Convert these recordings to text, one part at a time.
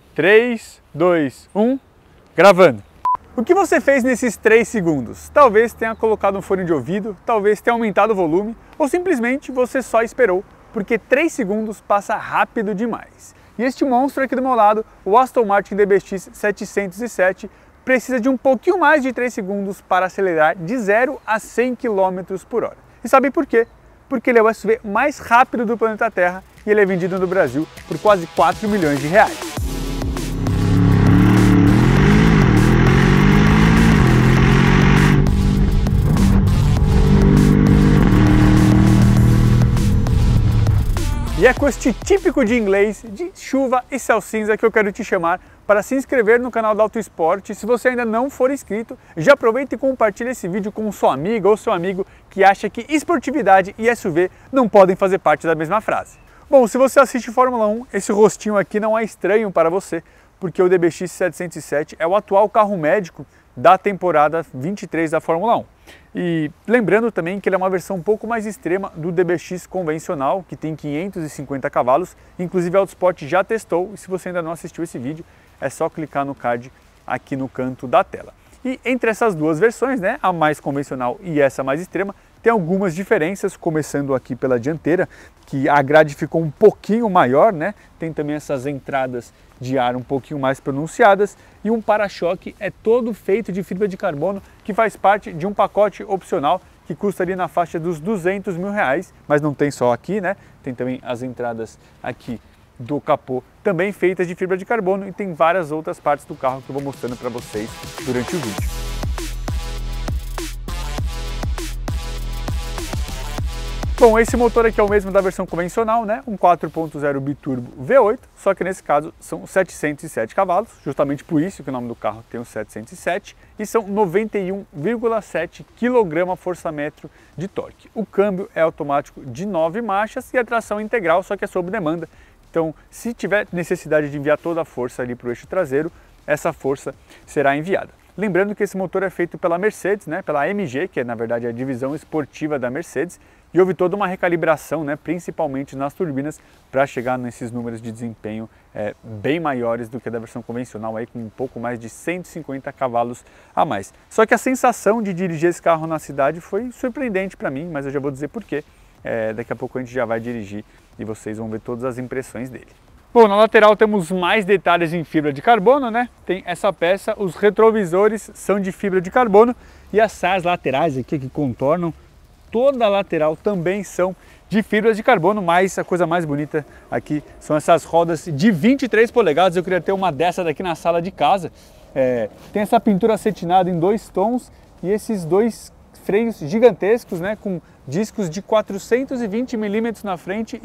3, 2, 1, gravando. O que você fez nesses 3 segundos? Talvez tenha colocado um fone de ouvido, talvez tenha aumentado o volume, ou simplesmente você só esperou, porque 3 segundos passa rápido demais. E este monstro aqui do meu lado, o Aston Martin DBX 707, precisa de um pouquinho mais de 3 segundos para acelerar de 0 a 100 km por hora. E sabe por quê? Porque ele é o SUV mais rápido do planeta Terra e ele é vendido no Brasil por quase 4 milhões de reais. E é com este típico de inglês, de chuva e céu cinza, que eu quero te chamar para se inscrever no canal da Auto Esporte. Se você ainda não for inscrito, já aproveita e compartilha esse vídeo com sua amiga ou seu amigo que acha que esportividade e SUV não podem fazer parte da mesma frase. Bom, se você assiste Fórmula 1, esse rostinho aqui não é estranho para você, porque o DBX 707 é o atual carro médico da temporada 23 da Fórmula 1. E lembrando também que ele é uma versão um pouco mais extrema do DBX convencional, que tem 550 cavalos, inclusive a Autosport já testou, e se você ainda não assistiu esse vídeo, é só clicar no card aqui no canto da tela. E entre essas duas versões, né, a mais convencional e essa mais extrema, tem algumas diferenças, começando aqui pela dianteira, que a grade ficou um pouquinho maior, né? Tem também essas entradas de ar um pouquinho mais pronunciadas e um para-choque é todo feito de fibra de carbono, que faz parte de um pacote opcional que custa ali na faixa dos 200 mil reais, mas não tem só aqui, né? Tem também as entradas aqui do capô, também feitas de fibra de carbono, e tem várias outras partes do carro que eu vou mostrando para vocês durante o vídeo. Bom, esse motor aqui é o mesmo da versão convencional, né? Um 4.0 biturbo V8, só que nesse caso são 707 cavalos, justamente por isso que o nome do carro tem o 707, e são 91,7 kgfm de torque. O câmbio é automático de 9 marchas e a tração integral, só que é sob demanda. Então, se tiver necessidade de enviar toda a força ali para o eixo traseiro, essa força será enviada. Lembrando que esse motor é feito pela Mercedes, né? Pela AMG, que é na verdade a divisão esportiva da Mercedes, e houve toda uma recalibração, né, principalmente nas turbinas, para chegar nesses números de desempenho bem maiores do que a da versão convencional, aí, com um pouco mais de 150 cavalos a mais. Só que a sensação de dirigir esse carro na cidade foi surpreendente para mim, mas eu já vou dizer por quê. Daqui a pouco a gente já vai dirigir e vocês vão ver todas as impressões dele. Bom, na lateral temos mais detalhes em fibra de carbono, né? Tem essa peça, os retrovisores são de fibra de carbono e as saias laterais aqui que contornam toda a lateral também são de fibras de carbono, mas a coisa mais bonita aqui são essas rodas de 23 polegadas. Eu queria ter uma dessa daqui na sala de casa. Tem essa pintura acetinada em 2 tons e esses 2 freios gigantescos, né, com discos de 420 mm na frente e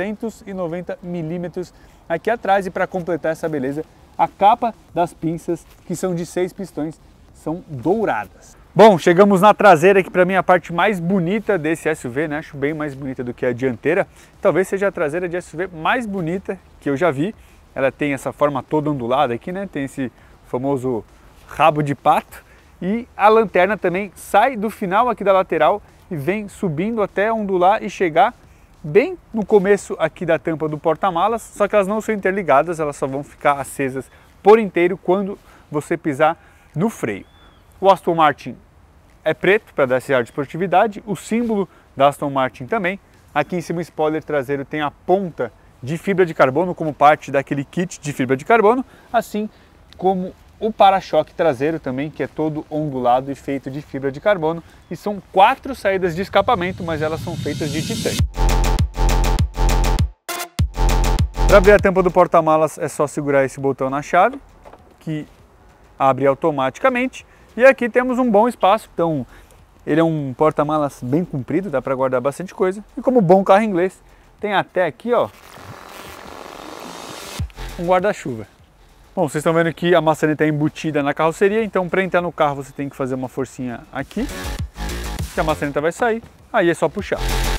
390 mm aqui atrás. E para completar essa beleza, a capa das pinças, que são de 6 pistões, são douradas. Bom, chegamos na traseira, que para mim é a parte mais bonita desse SUV, né? Acho bem mais bonita do que a dianteira. Talvez seja a traseira de SUV mais bonita que eu já vi. Ela tem essa forma toda ondulada aqui, né? Tem esse famoso rabo de pato. E a lanterna também sai do final aqui da lateral e vem subindo até ondular e chegar bem no começo aqui da tampa do porta-malas, só que elas não são interligadas, elas só vão ficar acesas por inteiro quando você pisar no freio. O Aston Martin é preto para dar esse ar de esportividade, o símbolo da Aston Martin também. Aqui em cima o spoiler traseiro tem a ponta de fibra de carbono como parte daquele kit de fibra de carbono, assim como o para-choque traseiro também, que é todo ondulado e feito de fibra de carbono. E são 4 saídas de escapamento, mas elas são feitas de titânio. Para abrir a tampa do porta-malas é só segurar esse botão na chave, que abre automaticamente. E aqui temos um bom espaço, então ele é um porta-malas bem comprido, dá para guardar bastante coisa. E como bom carro inglês, tem até aqui, ó, um guarda-chuva. Bom, vocês estão vendo que a maçaneta é embutida na carroceria, então para entrar no carro você tem que fazer uma forcinha aqui, que a maçaneta vai sair, aí é só puxar.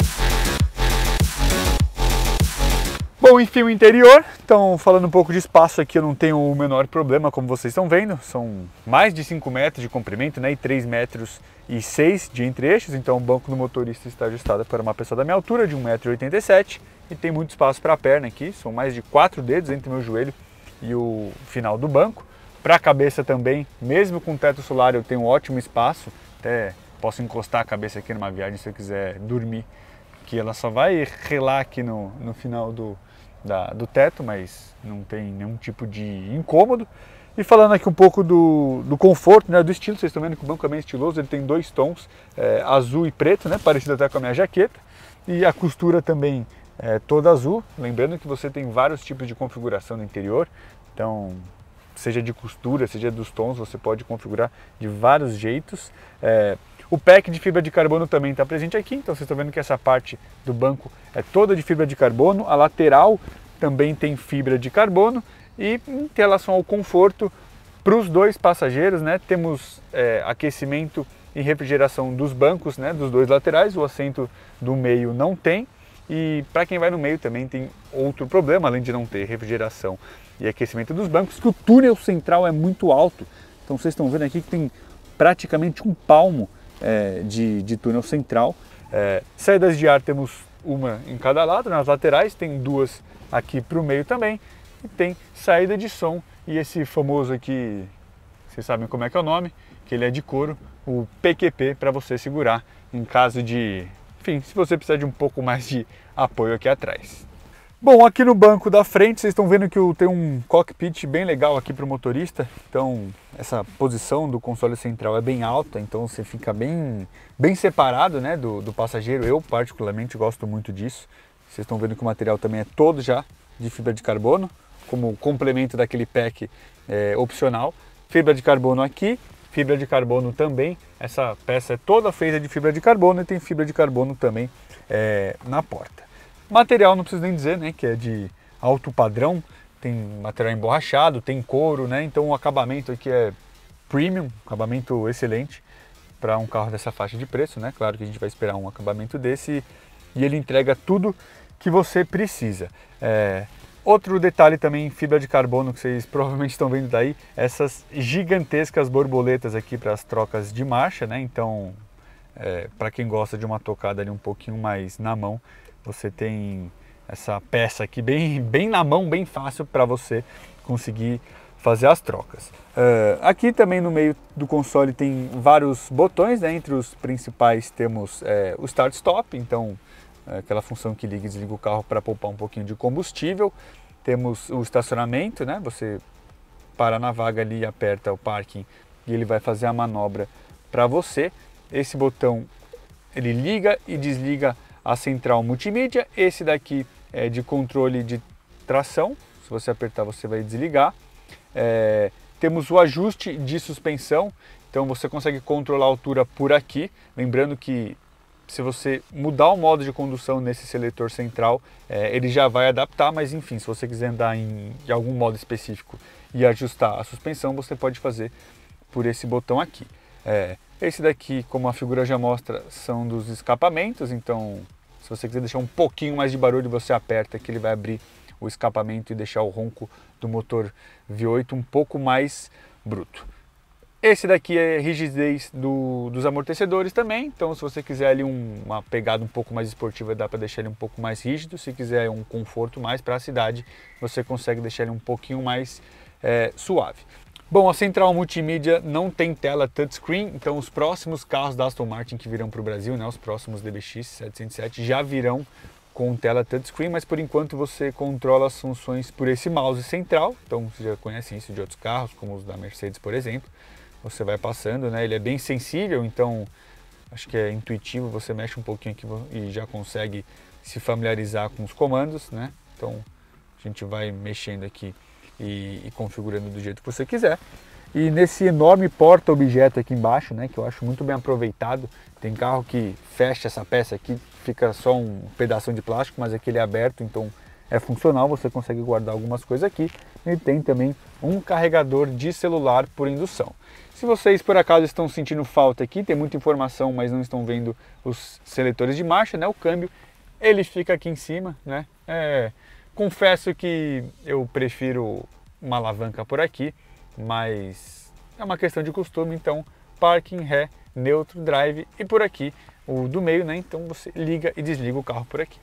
Bom, enfim, o interior, então falando um pouco de espaço aqui, eu não tenho o menor problema, como vocês estão vendo, são mais de 5 metros de comprimento, né, e 3,6 metros de entre-eixos, então o banco do motorista está ajustado para uma pessoa da minha altura, de 1,87 m, e tem muito espaço para a perna aqui, são mais de 4 dedos entre meu joelho e o final do banco. Para a cabeça também, mesmo com teto solar, eu tenho um ótimo espaço, até posso encostar a cabeça aqui numa viagem se eu quiser dormir, que ela só vai relar aqui no final do teto, mas não tem nenhum tipo de incômodo. E falando aqui um pouco do conforto, né, do estilo, vocês estão vendo que o banco é bem estiloso, ele tem dois tons, azul e preto, né, parecido até com a minha jaqueta, e a costura também é toda azul, lembrando que você tem vários tipos de configuração no interior, então seja de costura, seja dos tons, você pode configurar de vários jeitos. O pack de fibra de carbono também está presente aqui, então vocês estão vendo que essa parte do banco é toda de fibra de carbono, a lateral também tem fibra de carbono. E em relação ao conforto, para os dois passageiros, né, temos aquecimento e refrigeração dos bancos, né, dos dois laterais, o assento do meio não tem. E para quem vai no meio também tem outro problema, além de não ter refrigeração e aquecimento dos bancos, que o túnel central é muito alto. Então vocês estão vendo aqui que tem praticamente um palmo de túnel central. Saídas de ar temos uma em cada lado, nas laterais tem duas aqui para o meio também. E tem saída de som e esse famoso aqui, vocês sabem como é que é o nome, que ele é de couro, o PQP, para você segurar em caso de, enfim, se você precisar de um pouco mais de apoio aqui atrás. Bom, aqui no banco da frente vocês estão vendo que tem um cockpit bem legal aqui para o motorista, então essa posição do console central é bem alta, então você fica bem separado, né, do passageiro. Eu particularmente gosto muito disso. Vocês estão vendo que o material também é todo já de fibra de carbono, como complemento daquele pack opcional. Fibra de carbono aqui, fibra de carbono também. Essa peça é toda feita de fibra de carbono e tem fibra de carbono também na porta. Material não preciso nem dizer, né, que é de alto padrão, tem material emborrachado, tem couro, né, então o acabamento aqui é premium, acabamento excelente para um carro dessa faixa de preço, né. Claro que a gente vai esperar um acabamento desse e ele entrega tudo que você precisa. Outro detalhe também, fibra de carbono, que vocês provavelmente estão vendo daí, essas gigantescas borboletas aqui para as trocas de marcha, né? Então, para quem gosta de uma tocada ali um pouquinho mais na mão, você tem essa peça aqui bem na mão, bem fácil para você conseguir fazer as trocas. Aqui também no meio do console tem vários botões, né? Entre os principais temos o Start Stop, então aquela função que liga e desliga o carro para poupar um pouquinho de combustível. Temos o estacionamento, né? Você para na vaga ali e aperta o parking e ele vai fazer a manobra para você. Esse botão ele liga e desliga a central multimídia. Esse daqui é de controle de tração, se você apertar você vai desligar. Temos o ajuste de suspensão, então você consegue controlar a altura por aqui, lembrando que se você mudar o modo de condução nesse seletor central, ele já vai adaptar, mas enfim, se você quiser andar em algum modo específico e ajustar a suspensão, você pode fazer por esse botão aqui. Esse daqui, como a figura já mostra, são dos escapamentos, então se você quiser deixar um pouquinho mais de barulho, você aperta que ele vai abrir o escapamento e deixar o ronco do motor V8 um pouco mais bruto. Esse daqui é rigidez dos amortecedores também, então se você quiser ali uma pegada um pouco mais esportiva, dá para deixar ele um pouco mais rígido. Se quiser um conforto mais para a cidade, você consegue deixar ele um pouquinho mais suave. Bom, a central multimídia não tem tela touchscreen, então os próximos carros da Aston Martin que virão para o Brasil, né, os próximos DBX 707 já virão com tela touchscreen, mas por enquanto você controla as funções por esse mouse central, então você já conhece isso de outros carros, como os da Mercedes, por exemplo. Você vai passando, né? Ele é bem sensível, então acho que é intuitivo, você mexe um pouquinho aqui e já consegue se familiarizar com os comandos, né? Então a gente vai mexendo aqui e configurando do jeito que você quiser. E nesse enorme porta-objeto aqui embaixo, né, que eu acho muito bem aproveitado, tem carro que fecha essa peça aqui, fica só um pedaço de plástico, mas aqui ele é aberto, então é funcional, você consegue guardar algumas coisas aqui. E tem também um carregador de celular por indução. Se vocês por acaso estão sentindo falta aqui, tem muita informação, mas não estão vendo os seletores de marcha, né? O câmbio, ele fica aqui em cima, né? Confesso que eu prefiro uma alavanca por aqui, mas é uma questão de costume, então parking, ré, neutro, drive e por aqui o do meio, né? Então você liga e desliga o carro por aqui.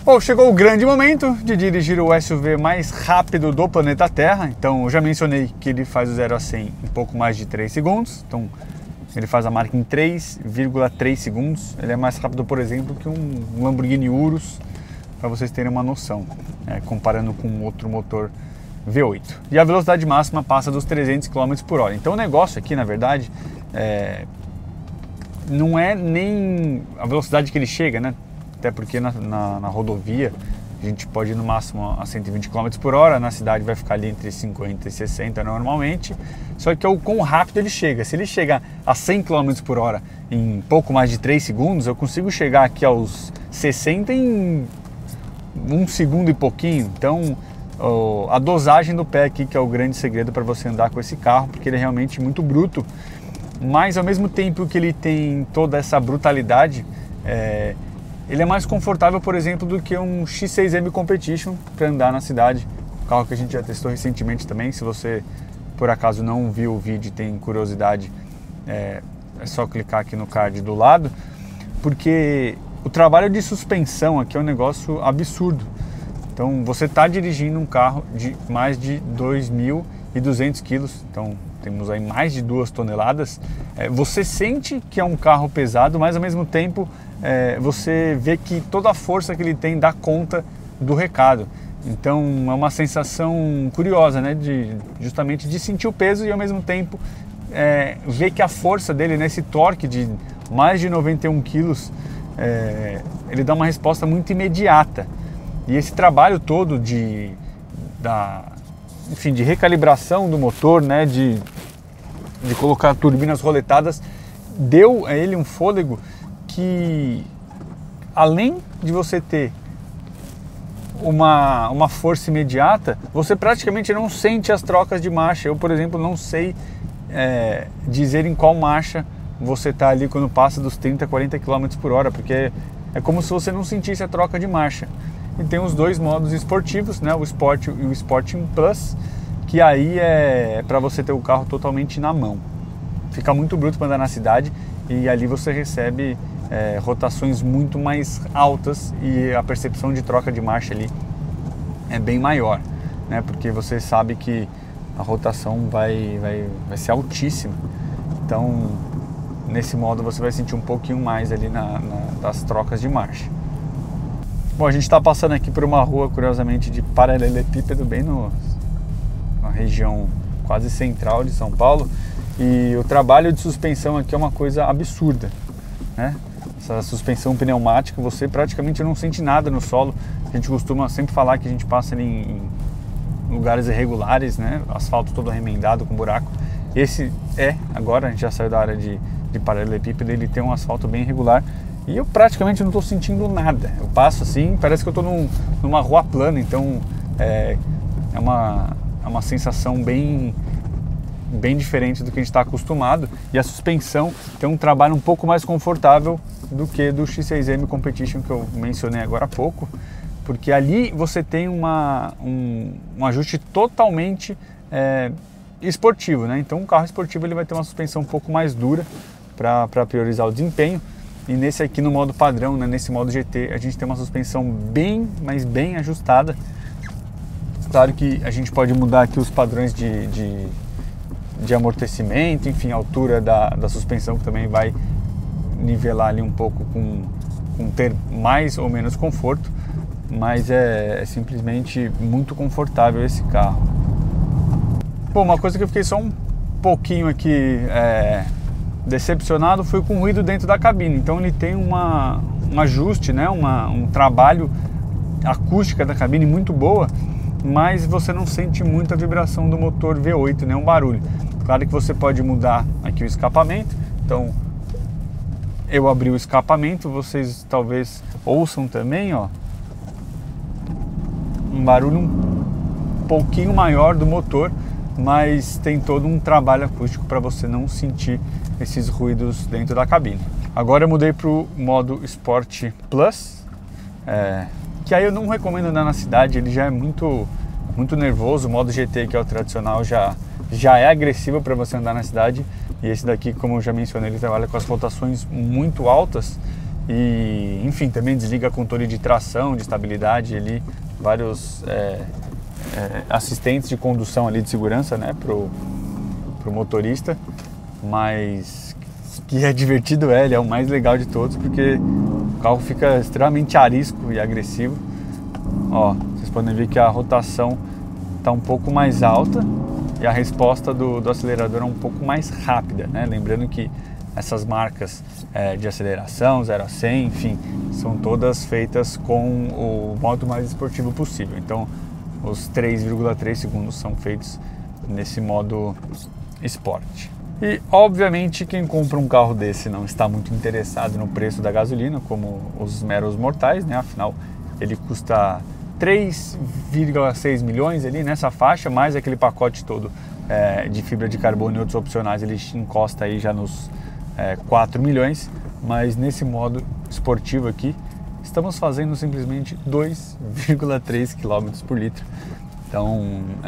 Bom, chegou o grande momento de dirigir o SUV mais rápido do planeta Terra. Então, eu já mencionei que ele faz o 0 a 100 em pouco mais de 3 segundos. Então, ele faz a marca em 3,3 segundos. Ele é mais rápido, por exemplo, que um Lamborghini Urus, para vocês terem uma noção, comparando com outro motor V8. E a velocidade máxima passa dos 300 km por hora. Então, o negócio aqui, na verdade, não é nem a velocidade que ele chega, né? Até porque na rodovia a gente pode ir no máximo a 120 km por hora, na cidade vai ficar ali entre 50 e 60 normalmente, só que é o quão rápido ele chega. Se ele chega a 100 km por hora em pouco mais de 3 segundos, eu consigo chegar aqui aos 60 em 1 segundo e pouquinho. Então a dosagem do pé aqui que é o grande segredo para você andar com esse carro, porque ele é realmente muito bruto, mas ao mesmo tempo que ele tem toda essa brutalidade, ele é mais confortável, por exemplo, do que um X6M Competition para andar na cidade. Um carro que a gente já testou recentemente também. Se você, por acaso, não viu o vídeo e tem curiosidade, é só clicar aqui no card do lado, porque o trabalho de suspensão aqui é um negócio absurdo. Então, você está dirigindo um carro de mais de 2.200 quilos, então temos aí mais de 2 toneladas. Você sente que é um carro pesado, mas ao mesmo tempo você vê que toda a força que ele tem dá conta do recado. Então é uma sensação curiosa, né? Justamente de sentir o peso e ao mesmo tempo ver que a força dele, nesse torque de mais de 91 quilos, ele dá uma resposta muito imediata. E esse trabalho todo de recalibração do motor, né? De colocar turbinas roletadas, deu a ele um fôlego que, além de você ter uma força imediata, você praticamente não sente as trocas de marcha. Eu, por exemplo, não sei dizer em qual marcha você está ali quando passa dos 30, 40 km por hora, porque é como se você não sentisse a troca de marcha. E tem os dois modos esportivos, né? O Sport e o Sporting Plus, que aí é para você ter o carro totalmente na mão. Fica muito bruto para andar na cidade e ali você recebe rotações muito mais altas e a percepção de troca de marcha ali é bem maior, né? Porque você sabe que a rotação vai ser altíssima. Então, nesse modo você vai sentir um pouquinho mais ali das trocas de marcha. Bom, a gente está passando aqui por uma rua, curiosamente, de paralelepípedo, bem na região quase central de São Paulo, e o trabalho de suspensão aqui é uma coisa absurda, né? Essa suspensão pneumática, você praticamente não sente nada no solo. A gente costuma sempre falar que a gente passa ali em lugares irregulares, né? Asfalto todo remendado com buraco. Esse agora a gente já saiu da área de paralelepípedo, ele tem um asfalto bem irregular e eu praticamente não estou sentindo nada. Eu passo assim, parece que eu estou numa rua plana, então é uma sensação bem diferente do que a gente está acostumado, e a suspensão tem um trabalho um pouco mais confortável do que do X6M Competition que eu mencionei agora há pouco, porque ali você tem um ajuste totalmente esportivo, né? Então um carro esportivo ele vai ter uma suspensão um pouco mais dura para priorizar o desempenho, e nesse aqui no modo padrão, né, nesse modo GT, a gente tem uma suspensão mas bem ajustada. Claro que a gente pode mudar aqui os padrões de amortecimento, enfim, a altura da suspensão, que também vai nivelar ali um pouco com ter mais ou menos conforto, mas é simplesmente muito confortável esse carro. Bom, uma coisa que eu fiquei só um pouquinho aqui decepcionado foi com o ruído dentro da cabine. Então ele tem um ajuste, né, um trabalho acústica da cabine muito boa, mas você não sente muita vibração do motor V8, né, um barulho. Claro que você pode mudar aqui o escapamento, então eu abri o escapamento, vocês talvez ouçam também, ó, um barulho um pouquinho maior do motor, mas tem todo um trabalho acústico para você não sentir esses ruídos dentro da cabine. Agora eu mudei para o modo Sport Plus, que aí eu não recomendo andar na cidade, ele já é muito nervoso. O modo GT, que é o tradicional, já é agressivo para você andar na cidade, e esse daqui, como eu já mencionei, ele trabalha com as rotações muito altas, e enfim, também desliga controle de tração, de estabilidade ali, vários assistentes de condução ali de segurança, né, pro motorista, mas que é divertido, ele é o mais legal de todos, porque o carro fica extremamente arisco e agressivo. Ó, vocês podem ver que a rotação está um pouco mais alta e a resposta do acelerador é um pouco mais rápida, né? Lembrando que essas marcas de aceleração, 0 a 100, enfim, são todas feitas com o modo mais esportivo possível. Então, os 3,3 segundos são feitos nesse modo esporte. E, obviamente, quem compra um carro desse não está muito interessado no preço da gasolina, como os meros mortais, né? Afinal, ele custa 3,6 milhões ali nessa faixa, mais aquele pacote todo de fibra de carbono e outros opcionais, ele encosta aí já nos 4 milhões, mas nesse modo esportivo aqui, estamos fazendo simplesmente 2,3 km por litro. Então,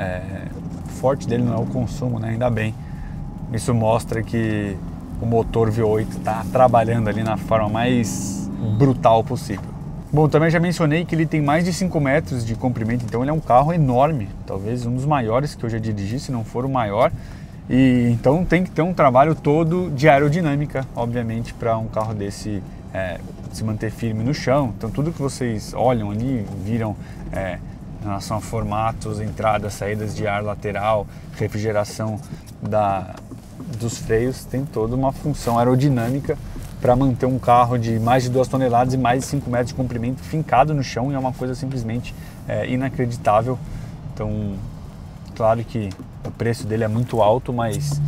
o forte dele não é o consumo, né? Ainda bem. Isso mostra que o motor V8 está trabalhando ali na forma mais brutal possível. Bom, também já mencionei que ele tem mais de 5 metros de comprimento, então ele é um carro enorme, talvez um dos maiores que eu já dirigi, se não for o maior. E então tem que ter um trabalho todo de aerodinâmica, obviamente, para um carro desse se manter firme no chão. Então tudo que vocês olham ali, viram em relação a formatos, entradas, saídas de ar lateral, refrigeração dos freios, tem toda uma função aerodinâmica para manter um carro de mais de 2 toneladas e mais de 5 metros de comprimento fincado no chão, e é uma coisa simplesmente inacreditável. Então, claro que o preço dele é muito alto, mas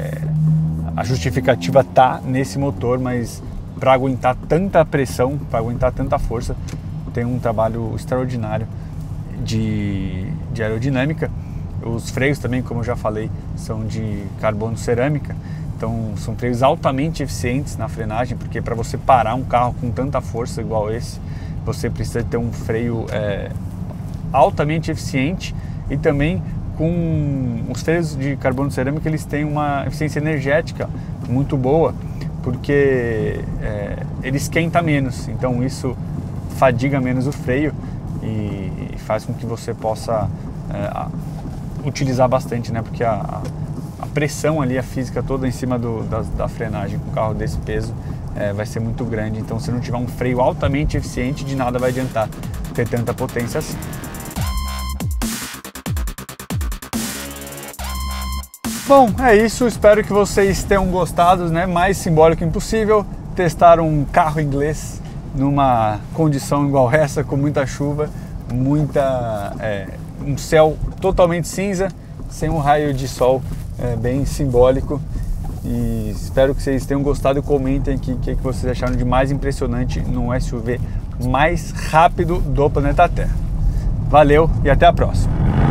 a justificativa está nesse motor, mas para aguentar tanta pressão, para aguentar tanta força, tem um trabalho extraordinário de aerodinâmica. Os freios também, como eu já falei, são de carbono cerâmica, então são freios altamente eficientes na frenagem, porque para você parar um carro com tanta força igual esse, você precisa ter um freio altamente eficiente, e também com os freios de carbono cerâmica, eles têm uma eficiência energética muito boa, porque ele esquenta menos, então isso fadiga menos o freio e faz com que você possa utilizar bastante, né? Porque a pressão ali, a física toda em cima da frenagem com um carro desse peso vai ser muito grande. Então, se não tiver um freio altamente eficiente, de nada vai adiantar ter tanta potência assim. Bom, é isso. Espero que vocês tenham gostado, né? Mais simbólico impossível testar um carro inglês numa condição igual essa, com muita chuva, um céu totalmente cinza, sem um raio de sol, bem simbólico. E espero que vocês tenham gostado e comentem aqui o que vocês acharam de mais impressionante no SUV mais rápido do planeta Terra. Valeu e até a próxima!